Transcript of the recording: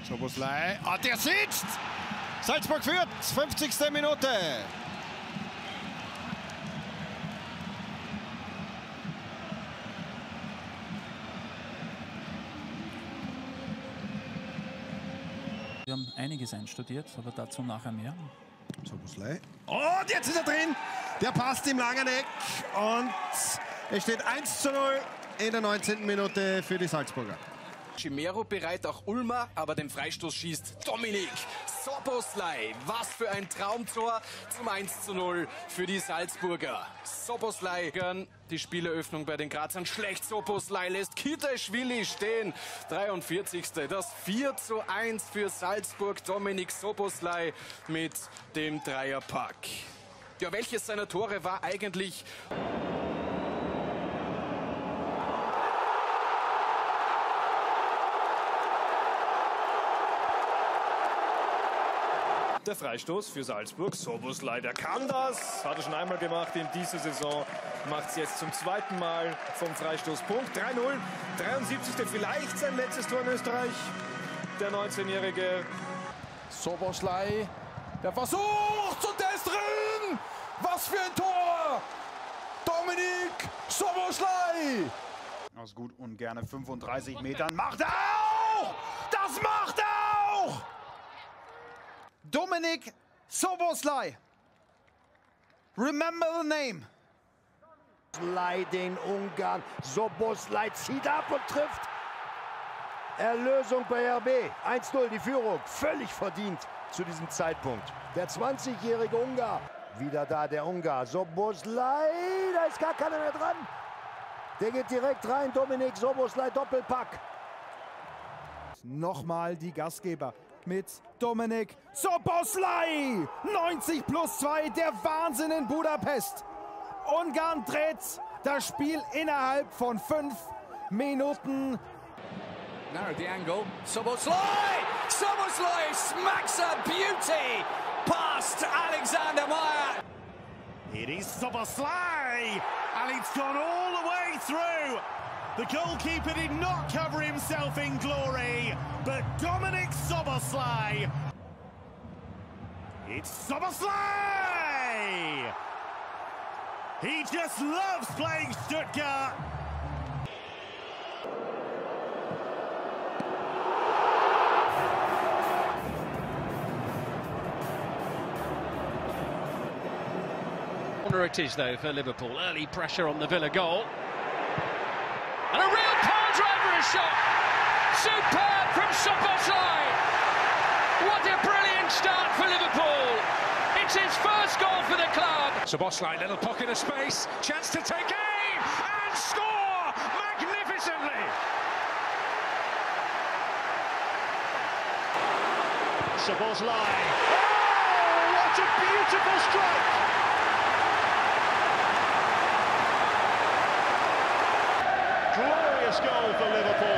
Szoboszlai, der sitzt! Salzburg führt, 50. Minute. Wir haben einiges einstudiert, aber dazu nachher mehr. Szoboszlai. Und jetzt ist er drin. Der passt im langen Eck. Und es steht 1:0 in der 19. Minute für die Salzburger. Chimero bereit, auch Ulmer, aber den Freistoß schießt Dominik Szoboszlai. Was für ein Traumtor zum 1:0 für die Salzburger. Szoboszlai die Spieleröffnung bei den Grazern schlecht. Szoboszlai lässt Kitaishvili stehen. 43. Das 4:1 für Salzburg. Dominik Szoboszlai mit dem Dreierpack. Ja, welches seiner Tore war eigentlich... Der Freistoß für Salzburg. Szoboszlai, der kann das. Hat er schon einmal gemacht in dieser Saison. Macht es jetzt zum zweiten Mal vom Freistoßpunkt. 3:0. 73. Vielleicht sein letztes Tor in Österreich. Der 19-Jährige. Szoboszlai, der versucht und der ist drin. Was für ein Tor! Dominik Szoboszlai. Aus gut und gerne 35 Metern macht er auch! Das macht er auch! Dominik Szoboszlai. Remember the name. Den Ungarn. Szoboszlai zieht ab und trifft. Erlösung bei RB. 1:0 die Führung. Völlig verdient zu diesem Zeitpunkt. Der 20-jährige Ungar. Wieder da der Ungar. Szoboszlai. Da ist gar keiner mehr dran. Der geht direkt rein. Dominik Szoboszlai Doppelpack. Nochmal die Gastgeber mit Dominik Szoboszlai. 90+2, der Wahnsinn in Budapest. Ungarn dreht das Spiel innerhalb von 5 Minuten. Narrowed the angle. Szoboszlai! Szoboszlai smacks a beauty past Alexander Meyer. It is Szoboszlai, and it's gone all the way through. The goalkeeper did not cover himself in glory, but Dominik Szoboszlai. It's Szoboszlai! He just loves playing Stuttgart. Corner it is though for Liverpool. Early pressure on the Villa goal. And a real power driver shot. Superb from Szoboszlai. What a brilliant start for Liverpool. It's his first goal for the club. Szoboszlai, little pocket of space. Chance to take aim and score magnificently. Szoboszlai. Oh, what a beautiful strike! Glorious goal for Liverpool.